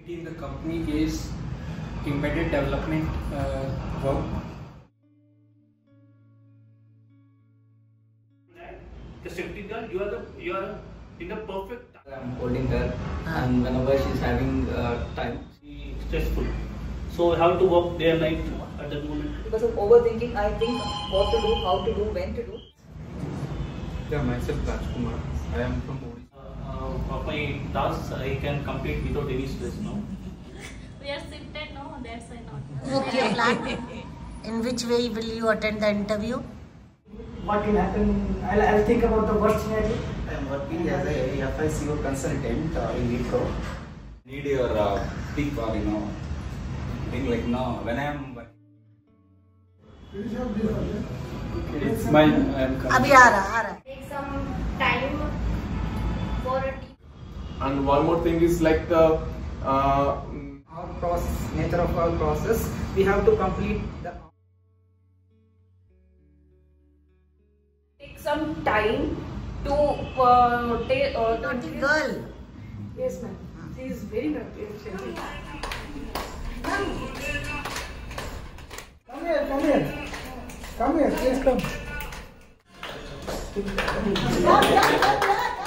in the company is embedded development work. The safety girl, you are in the perfect time. I'm holding her, and whenever she's having time, She stressful. So I have to work day and night at that moment. Because of overthinking, I think what to do, how to do, when to do. Yeah, myself Rajkumar. I am from Odisha. Of my tasks, I can complete without any stress now. We are shifted, no? That's why not. Okay, plan. In which way will you attend the interview? What will happen? I'll think about the worst scenario. I am working as a FICO consultant in Wipro. Need your pick or thing like now when I am. It's mine. I am अभी आ रहा है. Take some time for a team. And one more thing is like the Our process, nature of our process, we have to complete the. Take some time to take. Naughty girl. Yes, ma'am. She is very naughty. Come here, please come.